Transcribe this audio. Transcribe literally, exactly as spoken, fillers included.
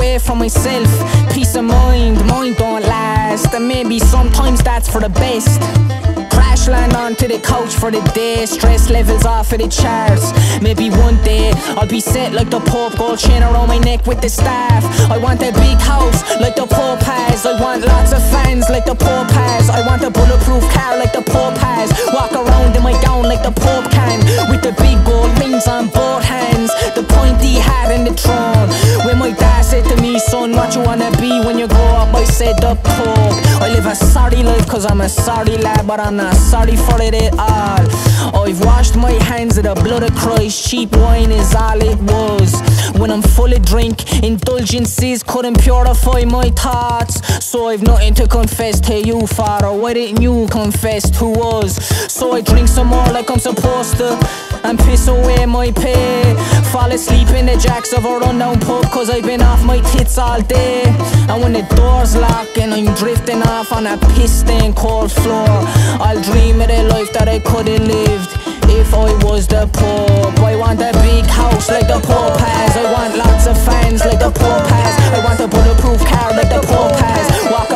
away from myself. Peace of mind, mine don't last, and maybe sometimes that's for the best. Crash land onto the couch for the day, stress levels off of the charts. Maybe one day I'll be set like the Pope, gold chain around my neck with the staff. I want a big house like the Pope has. I want lots of fans like the Pope has. I want a bulletproof car like the Pope has. Walk around in my gown like the Pope can, with the big gold rings on both hands, the pointy hat and the throne. When my dad said to me, son, what you wanna be when you grow up, I said the Pope. I live a sorry life cause I'm a sorry lad, but I'm not sorry for it at all. I've washed my hands of the blood of Christ. Cheap wine is all it was. When I'm full of drink, indulgences couldn't purify my thoughts. So I've nothing to confess to you, Father. Why didn't you confess to us? So I drink some more like I'm supposed to, and piss away my pay. Fall asleep in the jacks of a rundown pub cause I've been off my tits all day. And when the doors lock and I'm drifting off on a piss-stained cold floor, I'll dream of the life that I could've lived if I was the Pope. I want a big house like the Pope has. I want lots of fans like the Pope has. I want a bulletproof car like the Pope has. Walk